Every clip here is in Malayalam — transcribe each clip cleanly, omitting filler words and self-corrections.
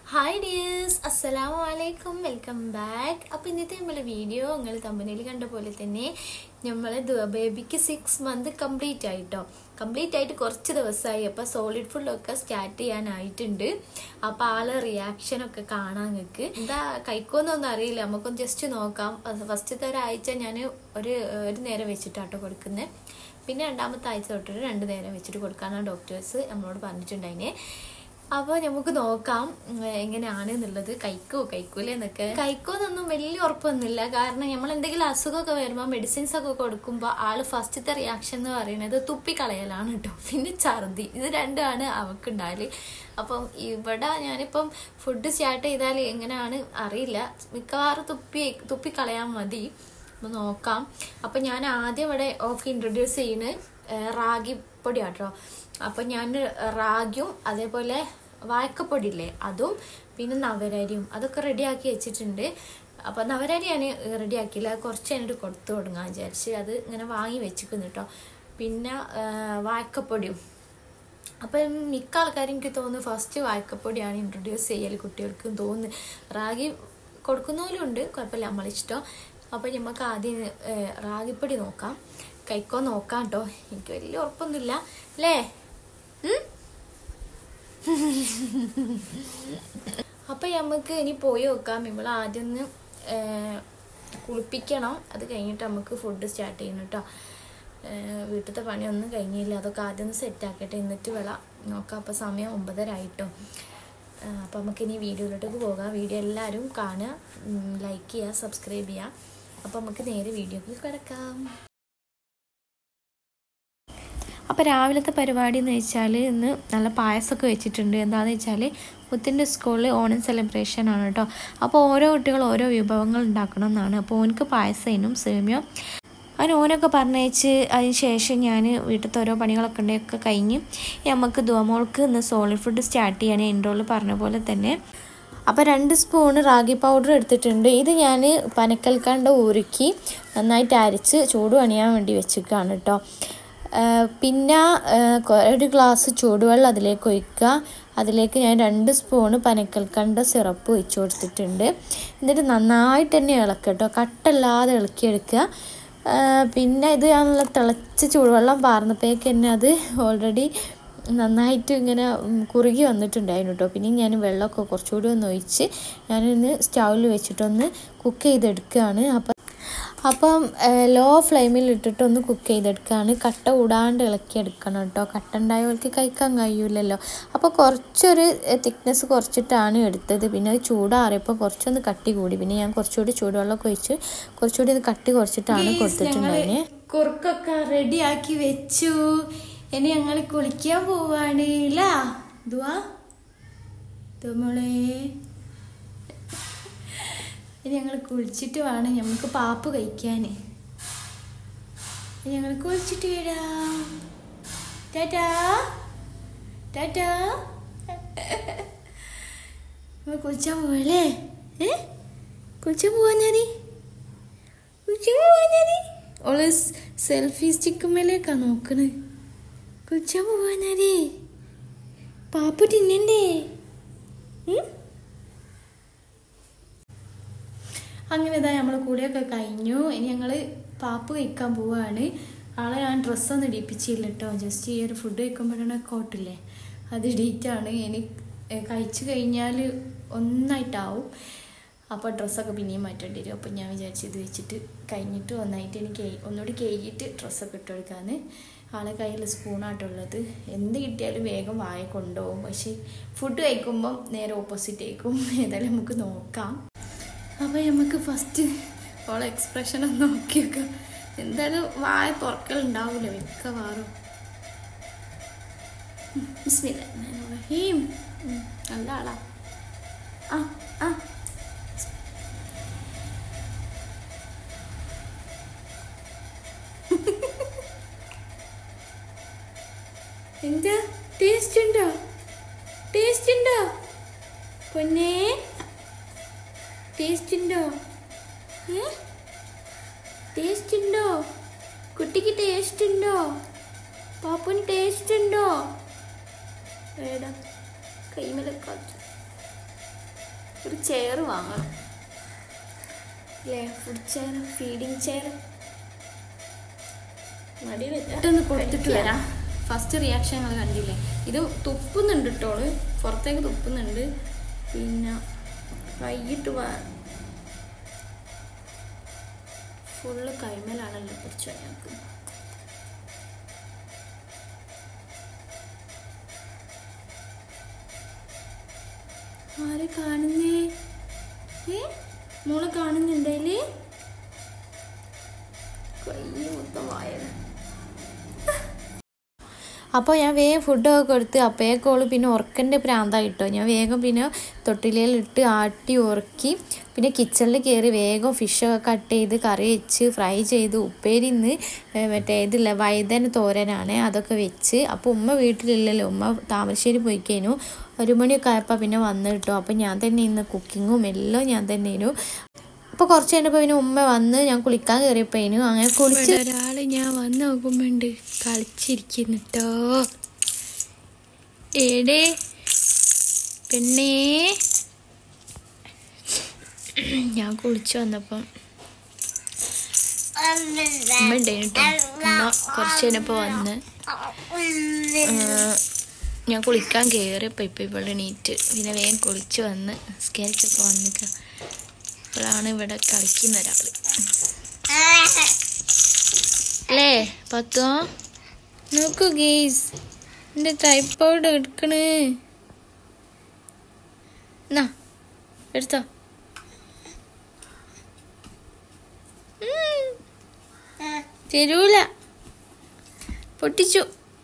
ഹായ് ഡിയേഴ്സ്, അസ്സലാമു അലൈക്കും, വെൽക്കം ബാക്ക്. അപ്പോൾ ഇന്നത്തെ നമ്മളെ വീഡിയോ നിങ്ങൾ തമ്പനയിൽ കണ്ട പോലെ തന്നെ നമ്മൾ ബേബിക്ക് 6 മന്ത് കംപ്ലീറ്റ് ആയിട്ട് കുറച്ച് ദിവസമായി. അപ്പോൾ സോളിഡ് ഫുഡൊക്കെ സ്റ്റാർട്ട് ചെയ്യാനായിട്ടുണ്ട്. അപ്പോൾ ആളെ റിയാക്ഷനൊക്കെ കാണാൻ നിങ്ങൾക്ക് എന്താ കഴിക്കുമെന്നൊന്നും അറിയില്ല, നമുക്കൊന്ന് ജസ്റ്റ് നോക്കാം. ഫസ്റ്റത്തെ ഒരാഴ്ച ഞാൻ ഒരു നേരം വെച്ചിട്ടാട്ടോ കൊടുക്കുന്നത്. പിന്നെ രണ്ടാമത്തെ ആഴ്ച തൊട്ടിട്ട് 2 നേരം വെച്ചിട്ട് കൊടുക്കാനാണ് ഡോക്ടേഴ്സ് നമ്മളോട് പറഞ്ഞിട്ടുണ്ടായിനെ. അപ്പോൾ നമുക്ക് നോക്കാം എങ്ങനെയാണ് എന്നുള്ളത്. കഴിക്കൂലേ എന്നൊക്കെ. കഴിക്കുമെന്നൊന്നും വലിയ ഉറപ്പൊന്നുമില്ല. കാരണം നമ്മൾ എന്തെങ്കിലും അസുഖമൊക്കെ വരുമ്പോൾ മെഡിസിൻസ് ഒക്കെ കൊടുക്കുമ്പോൾ ആള് ഫസ്റ്റത്തെ റിയാക്ഷൻ എന്ന് പറയുന്നത് തുപ്പിക്കളയലാണ് കേട്ടോ. പിന്നെ ഛർദി, ഇത് രണ്ടുമാണ് അവക്കുണ്ടാല്. അപ്പം ഇവിടെ ഞാനിപ്പം ഫുഡ് സ്റ്റാർട്ട് ചെയ്താൽ എങ്ങനെയാണ് അറിയില്ല, മിക്കവാറും തുപ്പിക്കളയാൻ മതി. അപ്പോൾ നോക്കാം. അപ്പം ഞാൻ ആദ്യം ഇവിടെ ഇൻട്രൊഡ്യൂസ് ചെയ്യുന്നത് റാഗി പൊടിയാട്ടോ. അപ്പം ഞാൻ റാഗിയും അതേപോലെ വാഴക്കപ്പൊടി ഇല്ലേ അതും പിന്നെ നവരരിയും അതൊക്കെ റെഡിയാക്കി വെച്ചിട്ടുണ്ട്. അപ്പം നവരരി ഞാൻ റെഡിയാക്കിയില്ല, കുറച്ച് കഴിഞ്ഞിട്ട് കൊടുത്തു തുടങ്ങാൻ വിചാരിച്ച് അത് ഇങ്ങനെ വാങ്ങി വെച്ചിരിക്കുന്നു കേട്ടോ. പിന്നെ വാഴക്കപ്പൊടിയും. അപ്പം മിക്ക ആൾക്കാരും എനിക്ക് തോന്നുന്നു ഫസ്റ്റ് വാഴക്കപ്പൊടിയാണ് ഇൻട്രൊഡ്യൂസ് ചെയ്യൽ കുട്ടികൾക്കും തോന്നുന്നു. റാഗി കൊടുക്കുന്നവരും ഉണ്ട്, കുഴപ്പമില്ല, നമ്മളിഷ്ടം. അപ്പം നമുക്ക് ആദ്യം റാഗിപ്പൊടി നോക്കാം, കഴിക്കോ നോക്കാം കേട്ടോ. എനിക്ക് വലിയ ഉറപ്പൊന്നുമില്ല അല്ലേ. അപ്പം നമുക്ക് ഇനി പോയി നോക്കാം. നമ്മൾ ആദ്യം ഒന്ന് കുളിപ്പിക്കണം, അത് കഴിഞ്ഞിട്ട് നമുക്ക് ഫുഡ് സ്റ്റാർട്ട് ചെയ്യണം കേട്ടോ. വീട്ടിലത്തെ പണിയൊന്നും കഴിഞ്ഞില്ല, അതൊക്കെ ആദ്യം ഒന്ന് സെറ്റാക്കട്ടെ, എന്നിട്ട് നോക്കാം. അപ്പോൾ സമയം 9:30 ആയിട്ടോ. അപ്പോൾ നമുക്കിനി വീഡിയോയിലോട്ടേക്ക് പോകാം. വീഡിയോ എല്ലാവരും കാണുക, ലൈക്ക് ചെയ്യുക, സബ്സ്ക്രൈബ് ചെയ്യുക. അപ്പോൾ നമുക്ക് നേരെ വീഡിയോയിൽ കിടക്കാം. അപ്പോൾ രാവിലത്തെ പരിപാടി എന്ന് വെച്ചാൽ ഇന്ന് നല്ല പായസമൊക്കെ വെച്ചിട്ടുണ്ട്. എന്താണെന്ന് വെച്ചാൽ മുത്തിൻ്റെ സ്കൂളിൽ ഓണം സെലിബ്രേഷൻ ആണ് കേട്ടോ. അപ്പോൾ ഓരോ കുട്ടികൾ ഓരോ വിഭവങ്ങൾ ഉണ്ടാക്കണം എന്നാണ്. അപ്പോൾ ഓനക്ക് പായസത്തിനും സേമിയോ ഓനൊക്കെ പറഞ്ഞയച്ച് അതിന് ശേഷം ഞാൻ വീട്ടിലത്തെ ഓരോ പണികളൊക്കെ ഉണ്ടെയൊക്കെ കഴിഞ്ഞ് നമുക്ക് ദുവമോൾക്ക് ഇന്ന് സോളിഡ് ഫുഡ് സ്റ്റാർട്ട് ചെയ്യാൻ ഇൻട്രോയിൽ പറഞ്ഞ പോലെ തന്നെ. അപ്പോൾ 2 സ്പൂണ് റാഗി പൗഡർ എടുത്തിട്ടുണ്ട്. ഇത് ഞാൻ പനക്കൽക്കണ്ട ഉരുക്കി നന്നായിട്ട് അരച്ച് ചൂട് പണിയാൻ വേണ്ടി വെച്ചിരിക്കുകയാണ് കേട്ടോ. പിന്നെ 1 ഗ്ലാസ് ചൂടുവെള്ളം അതിലേക്ക് ഒഴിക്കുക. അതിലേക്ക് ഞാൻ 2 സ്പൂണ് പനക്കൽക്കണ്ട സിറപ്പ് ഒഴിച്ച് കൊടുത്തിട്ടുണ്ട്. എന്നിട്ട് നന്നായിട്ട് തന്നെ ഇളക്കുക കേട്ടോ, കട്ടല്ലാതെ ഇളക്കിയെടുക്കുക. പിന്നെ ഇത് നല്ല തിളച്ച ചൂടുവെള്ളം പാർന്നപ്പോഴേക്ക് തന്നെ അത് ഓൾറെഡി നന്നായിട്ട് ഇങ്ങനെ കുറുകി വന്നിട്ടുണ്ടായിരുന്നു കേട്ടോ. പിന്നെ ഞാൻ വെള്ളമൊക്കെ കുറച്ചുകൂടി ഒന്ന് ഒഴിച്ച് ഞാനൊന്ന് സ്റ്റൗവിൽ വെച്ചിട്ടൊന്ന് കുക്ക് ചെയ്തെടുക്കുകയാണ്. അപ്പം ലോ ഫ്ലെയിമിൽ ഇട്ടിട്ടൊന്ന് കുക്ക് ചെയ്തെടുക്കുകയാണ്. കട്ട കൂടാണ്ട് ഇളക്കിയെടുക്കണം കേട്ടോ, കട്ട ഉണ്ടായവർക്ക് കഴിക്കാൻ കഴിയില്ലല്ലോ. അപ്പോൾ കുറച്ചൊരു തിക്നെസ് കുറച്ചിട്ടാണ് എടുത്തത്. പിന്നെ അത് ചൂടാറിയപ്പോൾ കുറച്ചൊന്ന് കട്ടി കൂടി. പിന്നെ ഞാൻ കുറച്ചുകൂടി ചൂടുവെള്ളമൊക്കെ ഒഴിച്ച് കുറച്ചുകൂടി ഒന്ന് കട്ടി കുറച്ചിട്ടാണ് കൊടുത്തിട്ടുണ്ടായിരുന്നത്. കുറുക്കൊക്കെ റെഡിയാക്കി വെച്ചു. ഇനി ഞങ്ങൾ കുളിക്കാൻ പോവാണ് ലാ മോളെ. ഇനി ഞങ്ങൾ കുളിച്ചിട്ട് വേണം നമുക്ക് പാപ്പ് കഴിക്കാൻ. ഞങ്ങൾ കുളിച്ചിട്ട് വരാം. ടാറ്റാ ടാറ്റാ. നമ്മൾ കുളിച്ചാൻ പോവല്ലേ? കുളിച്ചാൻ പോവാഞ്ഞാതി ഓള് സെൽഫി സ്റ്റിക്കുമ്മേലേക്കാ നോക്കണ്. കുളിച്ചാൻ പോവാഞ്ഞാതി പാപ്പ് തിന്നണ്ടേ? അങ്ങനെ ഇതാ നമ്മൾ കൂടെയൊക്കെ കഴിഞ്ഞു. ഇനി ഞങ്ങൾ പാപ്പ് കഴിക്കാൻ പോവുകയാണ്. ആളെ ഞാൻ ഡ്രസ്സൊന്നും ഇടിപ്പിച്ചില്ല കേട്ടോ, ജസ്റ്റ് ഈ ഒരു ഫുഡ് കഴിക്കുമ്പോഴാണ് കോട്ടില്ലേ അത് ഇടിയിട്ടാണ്. ഇനി കഴിച്ചു കഴിഞ്ഞാൽ ഒന്നായിട്ടാവും. അപ്പോൾ ഡ്രസ്സൊക്കെ പിന്നെയും മാറ്റേണ്ടി വരും. അപ്പോൾ ഞാൻ വിചാരിച്ചു ഇത് വെച്ചിട്ട് കഴിഞ്ഞിട്ട് ഒന്നായിട്ട് എനിക്ക് ഒന്നുകൂടി കഴുകിയിട്ട് ഡ്രസ്സൊക്കെ ഇട്ട് കൊടുക്കാമെന്ന്. ആളെ കയ്യിൽ സ്പൂണായിട്ടുള്ളത്, എന്ത് കിട്ടിയാലും വേഗം വായ കൊണ്ടുപോകും. പക്ഷേ ഫുഡ് കഴിക്കുമ്പം നേരെ ഓപ്പോസിറ്റ് ആയിരിക്കും. ഏതായാലും നമുക്ക് നോക്കാം. അപ്പോൾ നമുക്ക് ഫസ്റ്റ് ഓളെ എക്സ്പ്രഷൻ ഒന്ന് നോക്കി വെക്കാം. എന്തായാലും വായ തുറക്കലുണ്ടാവില്ല മിക്കവാറും. ബിസ്മില്ലാഹിർ നല്ല ആളാ. എന്താ ടേസ്റ്റ് ഉണ്ടോ പൊന്നേ? ടേസ്റ്റ് ഉണ്ടോ കുട്ടിക്ക്? ടേസ്റ്റ് ഉണ്ടോ പാപ്പുന്? ടേസ്റ്റ് ഉണ്ടോ? ഏടാ കൈമലക്കാക്കി ഒരു ചെയർ വാങ്ങണം അല്ലേ, ഫുഡ് ചെയർ, ഫീഡിങ് ചെയർ. മടിയിട്ടൊന്ന് കൊടുത്തിട്ട് വരാം. ഫസ്റ്റ് റിയാക്ഷൻ ഞങ്ങൾ കണ്ടില്ലേ, ഇത് തുപ്പുന്നുണ്ട് കേട്ടോള്, പുറത്തേക്ക് തുപ്പുന്നുണ്ട്. പിന്നെ വൈകിട്ട് ഫുള്ള് കൈമലാണല്ലോ പിടിച്ചു ഞങ്ങൾക്ക്. ആരെ കാണുന്നേ? മോളെ കാണുന്നുണ്ടേല്? കൈ മൊത്തം വായന. അപ്പോൾ ഞാൻ വേഗം ഫുഡൊക്കെ കൊടുത്ത് അപ്പയേക്കോള് പിന്നെ ഉറക്കൻ്റെ പ്രാന്തായിട്ടോ. ഞാൻ വേഗം പിന്നെ തൊട്ടിലയിലിട്ട് ആട്ടി ഉറക്കി. പിന്നെ കിച്ചണിൽ കയറി വേഗം ഫിഷൊക്കെ കട്ട് ചെയ്ത് കറി വെച്ച് ഫ്രൈ ചെയ്ത് ഉപ്പേരിന്ന് മറ്റേ ഇതില്ല വഴുതന തോരനാണ്, അതൊക്കെ വെച്ച്. അപ്പോൾ ഉമ്മ വീട്ടിലില്ലല്ലോ, ഉമ്മ താമരശ്ശേരി പോയിക്കേനു. 1 മണിയൊക്കെ ആയപ്പോൾ പിന്നെ വന്ന് കിട്ടും. അപ്പോൾ ഞാൻ തന്നെ ഇന്ന് കുക്കിങ്ങും എല്ലാം ഞാൻ തന്നെയായിരുന്നു. അപ്പോൾ കുറച്ച് കഴിഞ്ഞപ്പോൾ പിന്നെ ഉമ്മ വന്ന് ഞാൻ കുളിക്കാൻ കയറിയപ്പോഴേനു. അങ്ങനെ കുളിച്ച് ഒരാൾ ഞാൻ വന്ന് നോക്കുമ്പോണ്ട് കളിച്ചിരിക്കുന്നു കേട്ടോ. ഏടേ പെണ്ണേ, ഞാൻ കുളിച്ച് വന്നപ്പം ഉമ്മ ഉണ്ടായിരുന്നു കേട്ടോ. ഉമ്മ കുറച്ച് കഴിഞ്ഞപ്പോൾ വന്ന് ഞാൻ കുളിക്കാൻ കയറിയപ്പോൾ ഇപ്പം ഇവിടെ എണീറ്റ് പിന്നെ വേഗം കുളിച്ച് വന്ന് സ്കെച്ചൊക്കെ വന്നിട്ട് ഇപ്പോഴാണ് ഇവിടെ കളിക്കുന്ന ഒരാൾ അല്ലേ. പത്തോ നോക്കൂ ഗെയ്സ്, എൻ്റെ ട്രൈപോഡ് എടുക്കണേ. എന്നാ എടുത്തോ. തരൂല, പൊട്ടിച്ചു.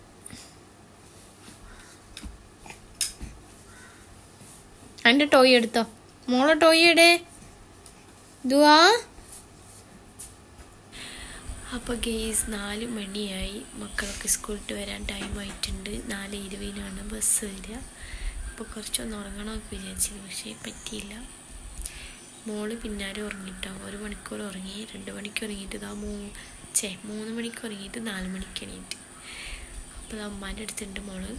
എൻ്റെ ടോയ് എടുത്തോ, മോളെ ടോയ് ഇടേ ദുവാ. അപ്പോൾ ഗെയ്സ് 4 മണിയായി, മക്കളൊക്കെ സ്കൂളിട്ട് വരാൻ ടൈം ആയിട്ടുണ്ട്. 4:20 ബസ് വരിക. അപ്പോൾ കുറച്ചൊന്ന് ഉറങ്ങണമെന്നൊക്കെ വിചാരിച്ചിരുന്നു, പക്ഷേ പറ്റിയില്ല. മോള് പിന്നാലെ ഉറങ്ങിയിട്ടോ, 1 മണിക്കൂർ ഉറങ്ങി, 2 മണിക്ക് ഉറങ്ങിയിട്ട് 3 മണിക്ക് ഉറങ്ങിയിട്ട് 4 മണിക്ക് എണീറ്റ്. അപ്പോൾ അമ്മാൻ്റെ അടുത്തുണ്ട് മോള്.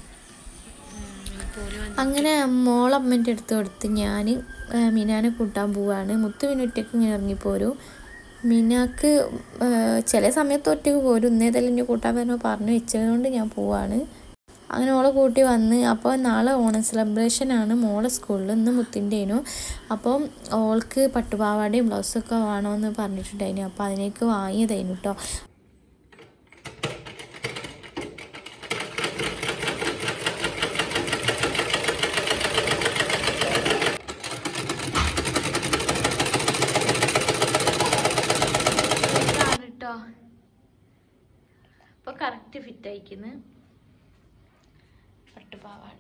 അങ്ങനെ മോളമ്മൻ്റെ അടുത്ത് കൊടുത്ത് ഞാൻ മീനാനെ കൂട്ടാൻ പോവാണ്. മുത്ത് പിന്നെ ഒറ്റയ്ക്ക് ഇങ്ങനെ ഇറങ്ങിപ്പോരും. മീനാക്ക് ചില സമയത്ത് ഒറ്റയ്ക്ക് പോരും. ഇന്നേതെല്ലാം എൻ്റെ കൂട്ടാൻ വരുമ്പോൾ പറഞ്ഞു വെച്ചതുകൊണ്ട് ഞാൻ പോവാണ്. അങ്ങനെ ഓളെ കൂട്ടി വന്ന്. അപ്പോൾ നാളെ ഓണം സെലിബ്രേഷനാണ് മോളെ സ്കൂളിൽ, ഇന്ന് മുത്തിൻ്റെനു. അപ്പം ഓൾക്ക് പട്ടുപാവാടയും ബ്ലൗസൊക്കെ വേണമെന്ന് പറഞ്ഞിട്ടുണ്ടായിരുന്നു. അപ്പോൾ അതിനേക്ക് വാങ്ങിയതായിരുന്നു കേട്ടോ. അപ്പോൾ കറക്റ്റ് ഫിറ്റ് അയക്കുന്നു പട്ടുപാവാട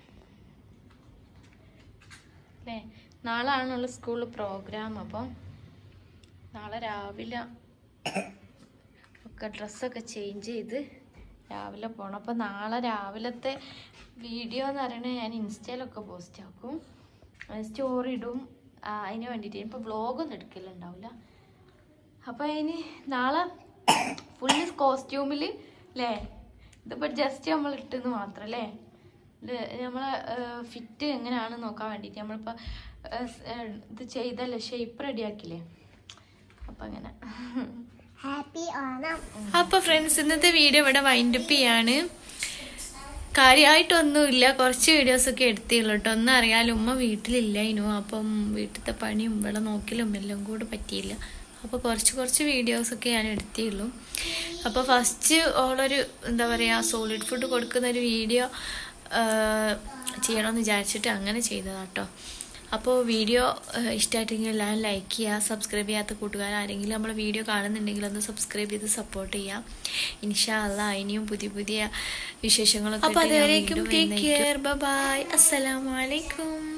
അല്ലേ. നാളെ ആണുള്ള സ്കൂളിൽ പ്രോഗ്രാം. അപ്പം നാളെ രാവിലെ ഒക്കെ ഡ്രസ്സൊക്കെ ചേഞ്ച് ചെയ്ത് രാവിലെ പോകണം. അപ്പോൾ നാളെ രാവിലത്തെ വീഡിയോ എന്ന് പറയുന്നത് ഞാൻ ഇൻസ്റ്റയിലൊക്കെ പോസ്റ്റ് ആക്കും, സ്റ്റോറി ഇടും. അതിന് വേണ്ടിയിട്ട് ഇപ്പോൾ വ്ളോഗൊന്നും എടുക്കലുണ്ടാവില്ല. അപ്പോൾ അതിന് നാളെ ഫുള്ള് കോസ്റ്റ്യൂമിൽ അല്ലേ. ഇതിപ്പോൾ ജസ്റ്റ് നമ്മൾ ഇട്ടെന്ന് മാത്രം അല്ലേ. ഇത് നമ്മളെ ഫിറ്റ് എങ്ങനെയാണെന്ന് നോക്കാൻ വേണ്ടിയിട്ട് നമ്മളിപ്പോൾ ഇത് ചെയ്തല്ലേ, ഷേപ്പ് റെഡിയാക്കില്ലേ. അപ്പം അങ്ങനെ ഹാപ്പി ഓണം. അപ്പോൾ ഫ്രണ്ട്സ്, ഇന്നത്തെ വീഡിയോ ഇവിടെ വൈൻഡപ്പ് ചെയ്യാണ്. കാര്യമായിട്ടൊന്നുമില്ല, കുറച്ച് വീഡിയോസൊക്കെ എടുത്തുള്ളൂ കേട്ടോ. ഒന്നും അറിയാലോ, ഉമ്മ വീട്ടിലില്ല ഇനു. അപ്പം വീട്ടിലത്തെ പണിയും ഇവിടെ നോക്കലും എല്ലാം കൂടെ പറ്റിയില്ല. അപ്പോൾ കുറച്ച് വീഡിയോസൊക്കെ ഞാൻ എടുത്തുള്ളൂ. അപ്പോൾ ഫസ്റ്റ് ഓളൊരു എന്താ പറയുക സോളിഡ് ഫുഡ് കൊടുക്കുന്നൊരു വീഡിയോ ചെയ്യണമെന്ന് വിചാരിച്ചിട്ട് അങ്ങനെ ചെയ്തതാട്ടോ. അപ്പോൾ വീഡിയോ ഇഷ്ടമായിട്ടെങ്കിൽ എല്ലാവരും ലൈക്ക് ചെയ്യുക. സബ്സ്ക്രൈബ് ചെയ്യാത്ത കൂട്ടുകാരാരെങ്കിലും നമ്മളെ വീഡിയോ കാണുന്നുണ്ടെങ്കിൽ ഒന്ന് സബ്സ്ക്രൈബ് ചെയ്ത് സപ്പോർട്ട് ചെയ്യാം. ഇൻഷാ അല്ലാഹ് ഇനിയും പുതിയ വിശേഷങ്ങളൊക്കെ. അപ്പോൾ അതുവരേക്കും ടേക്ക് കെയർ, ബൈ, അസ്സലാമു അലൈക്കും.